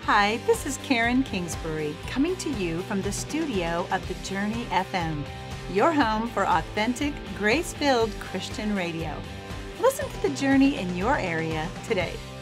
Hi, this is Karen Kingsbury, coming to you from the studio of The Journey FM, your home for authentic, grace-filled Christian radio. Listen to The Journey in your area today.